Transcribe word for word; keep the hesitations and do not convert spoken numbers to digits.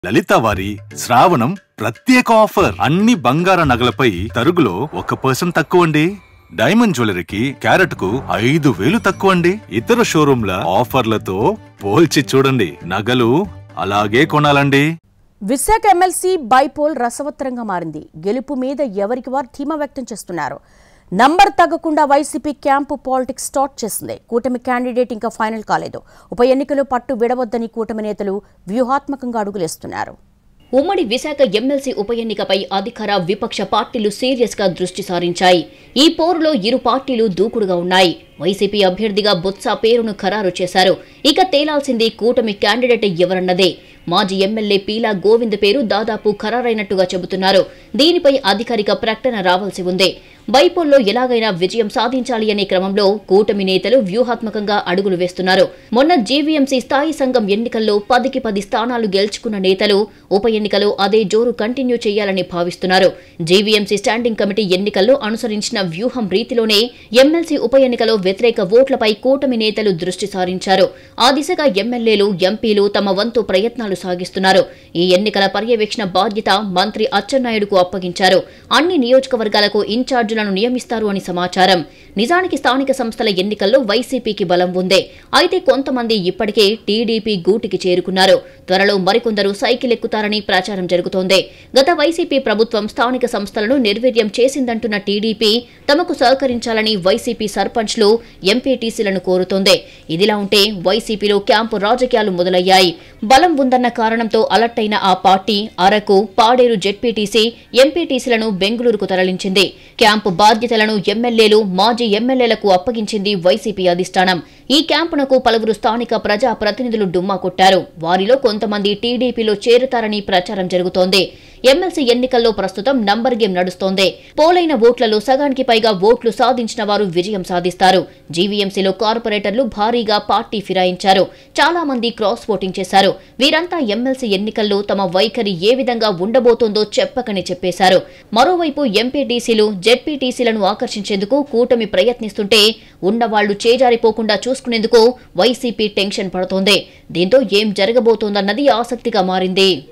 లలిత వారి శ్రావణం ప్రత్యేక ఆఫర్ అన్ని బంగార నగలపై తరుగులో ఒక పర్సెంట్ తక్కువ అండి. డైమండ్ జ్యువెలరీకి క్యారెట్ కు ఐదు వేలు తక్కువ అండి. ఇతర షోరూంల ఆఫర్లతో పోల్చి చూడండి. నగలు అలాగే కొనాలండి. విశాఖ ఎమ్మెల్సీ బైపోల్ రసవత్తరంగా మారింది. గెలుపు మీద ఎవరికి వారు ధీమా వ్యక్తం చేస్తున్నారు. నంబర్ తగ్గకుండా వైసీపీ క్యాంపు పాలిటిక్స్ స్టార్ట్ చేసింది. కూటమి క్యాండిడేట్ ఇంకా ఫైనల్ కాలేదు. ఉప ఎన్నికలు పట్టు విడవద్దని కూటమి నేతలు వ్యూహాత్మకంగా అడుగులేస్తున్నారు. ఉమ్మడి విశాఖ ఎమ్మెల్సీ ఉప ఎన్నికపై అధికార విపక్ష పార్టీలు సీరియస్ గా దృష్టి సారించాయి. ఈ పోరులో ఇరు పార్టీలు దూకుడుగా ఉన్నాయి. వైసీపీ అభ్యర్థిగా బొత్స పేరును ఖరారు చేశారు. ఇక తేలాల్సింది కూటమి క్యాండిడేట్ ఎవరన్నదే. మాజీ ఎమ్మెల్యే పీలా గోవింద్ పేరు దాదాపు ఖరారైనట్టుగా చెబుతున్నారు. దీనిపై అధికారిక ప్రకటన రావాల్సి ఉంది. బైపోల్లో ఎలాగైనా విజయం సాధించాలి అనే క్రమంలో కూటమి నేతలు వ్యూహాత్మకంగా అడుగులు వేస్తున్నారు. మొన్న జీవీఎంసీ స్థాయి సంఘం ఎన్నికల్లో పదికి పది స్థానాలు గెలుచుకున్న నేతలు ఉప ఎన్నికలో అదే జోరు కంటిన్యూ చేయాలని భావిస్తున్నారు. జీవీఎంసీ స్టాండింగ్ కమిటీ ఎన్నికల్లో అనుసరించిన వ్యూహం రీతిలోనే ఎమ్మెల్సీ ఉప ఎన్నికలో వ్యతిరేక ఓట్లపై కూటమి నేతలు దృష్టి సారించారు. ఆ దిశగా ఎమ్మెల్యేలు, ఎంపీలు తమ వంతు ప్రయత్నాలు సాగిస్తున్నారు. ఈ ఎన్నికల పర్యవేక్షణ బాధ్యత మంత్రి అచ్చెన్నాయుడుకు అప్పగించారు. అన్ని నియోజకవర్గాలకు ఇన్ఛార్జీలను నియమిస్తారు అని సమాచారం. నిజానికి స్థానిక సంస్థల ఎన్నికల్లో వైసీపీకి బలం ఉంది. అయితే కొంతమంది ఇప్పటికే టీడీపీ గూటికి చేరుకున్నారు. త్వరలో మరికొందరు సైకిల్ ఎక్కుతారని ప్రచారం జరుగుతోంది. గత వైసీపీ ప్రభుత్వం స్థానిక సంస్థలను నిర్వీర్యం చేసిందంటున్న టీడీపీ తమకు సహకరించాలని వైసీపీ సర్పంచ్లు, ఎంపీటీసీలను కోరుతోంది. ఇదిలా ఉంటే వైసీపీలో క్యాంపు రాజకీయాలు మొదలయ్యాయి. బలం ఉందన్న కారణంతో అలర్ట్ అయిన ఆ పార్టీ అరకు, పాడేరు జెడ్పీటీసీ, ఎంపీటీసీలను బెంగళూరుకు తరలించింది. క్యాంపు బాధ్యతలను ఎమ్మెల్యేలు, మాజీ ఎమ్మెల్యేలకు అప్పగించింది వైసీపీ అధిష్టానం. ఈ క్యాంపునకు పలువురు స్థానిక ప్రజా ప్రతినిధులు డుమ్మా కొట్టారు. వారిలో కొంతమంది టీడీపీలో చేరుతారని ప్రచారం జరుగుతోంది. ఎమ్మెల్సీ ఎన్నికల్లో ప్రస్తుతం నంబర్ గేమ్ నడుస్తోంది. పోలైన ఓట్లలో సగానికి పైగా ఓట్లు సాధించిన వారు విజయం సాధిస్తారు. జీవీఎంసీలో కార్పొరేటర్లు భారీగా పార్టీ ఫిరాయించారు. చాలా మంది క్రాస్ ఓటింగ్ చేశారు. వీరంతా ఎమ్మెల్సీ ఎన్నికల్లో తమ వైఖరి ఏ విధంగా ఉండబోతోందో చెప్పకని చెప్పేశారు. మరోవైపు ఎంపీటీసీలు, జెడ్పీటీసీలను ఆకర్షించేందుకు కూటమి ప్రయత్నిస్తుంటే ఉన్నవాళ్లు చేజారిపోకుండా చూసుకునేందుకు వైసీపీ టెన్షన్ పడుతోంది. దీంతో ఏం జరగబోతోందన్నది ఆసక్తిగా మారింది.